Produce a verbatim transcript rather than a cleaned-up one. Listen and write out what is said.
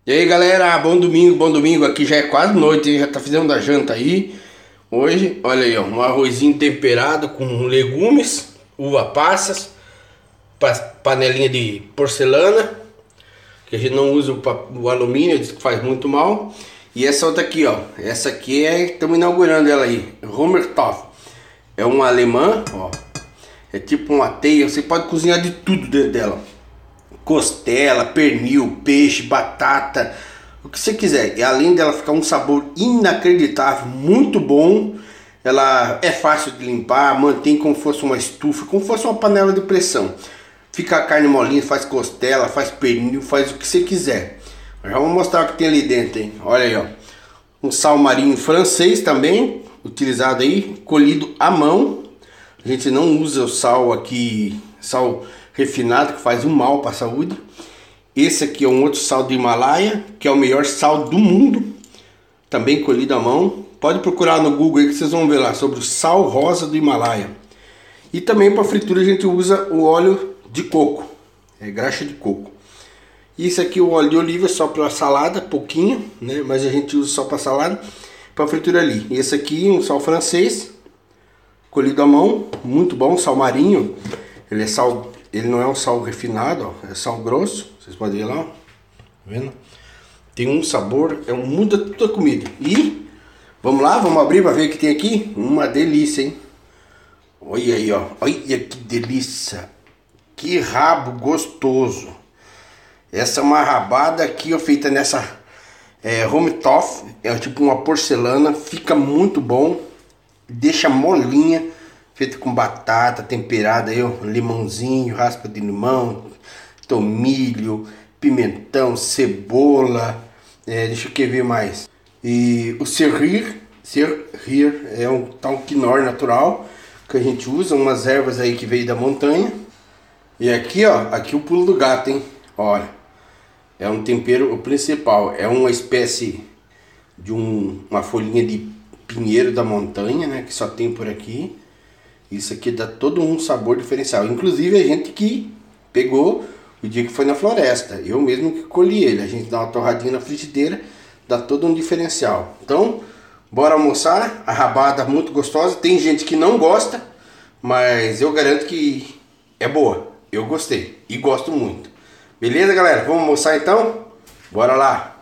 E aí galera, bom domingo, bom domingo. Aqui já é quase noite, hein? Já tá fazendo a janta aí. Hoje, olha aí, ó, um arrozinho temperado com legumes, uva passas, pa panelinha de porcelana, que a gente não usa o, o alumínio, diz que faz muito mal. E essa outra aqui, ó, essa aqui é, estamos inaugurando ela aí, Hummertopf. É uma alemã, ó, é tipo uma teia, você pode cozinhar de tudo dentro dela. Costela, pernil, peixe, batata, o que você quiser. E além dela ficar um sabor inacreditável, muito bom. Ela é fácil de limpar, mantém como fosse uma estufa, como fosse uma panela de pressão. Fica a carne molinha, faz costela, faz pernil, faz o que você quiser. Já vou mostrar o que tem ali dentro, hein? Olha aí, ó. Um sal marinho francês também, utilizado aí, colhido à mão. A gente não usa o sal aqui, sal refinado, que faz um mal para a saúde. Esse aqui é um outro sal do Himalaia, que é o melhor sal do mundo, também colhido à mão. Pode procurar no Google aí que vocês vão ver lá sobre o sal rosa do Himalaia. E também para fritura a gente usa o óleo de coco, é graxa de coco. E esse aqui, o óleo de oliva, só para salada, pouquinho, né? Mas a gente usa só para salada, para fritura ali. E esse aqui, um sal francês, colhido à mão, muito bom, sal marinho. Ele é sal, ele não é um sal refinado, ó, é sal grosso. Vocês podem ver lá, ó, tá vendo? Tem um sabor, é um, muda toda a comida. E vamos lá, vamos abrir para ver o que tem aqui. Uma delícia, hein? Olha aí, ó, olha que delícia, que rabo gostoso. Essa é uma rabada aqui, ó, feita nessa é, Hummertopf, é tipo uma porcelana, fica muito bom, deixa molinha. Feito com batata temperada aí, ó, limãozinho, raspa de limão, tomilho, pimentão, cebola, é, deixa eu ver mais. E o serrir, serrir é um tal quinor natural que a gente usa, umas ervas aí que veio da montanha. E aqui, ó, aqui o pulo do gato, hein? Olha, é um tempero, o principal, é uma espécie de um, uma folhinha de pinheiro da montanha, né, que só tem por aqui. Isso aqui dá todo um sabor diferencial. Inclusive a gente que pegou o dia que foi na floresta. Eu mesmo que colhi ele. A gente dá uma torradinha na frigideira, dá todo um diferencial. Então, bora almoçar. A rabada muito gostosa. Tem gente que não gosta, mas eu garanto que é boa. Eu gostei e gosto muito. Beleza, galera? Vamos almoçar então? Bora lá!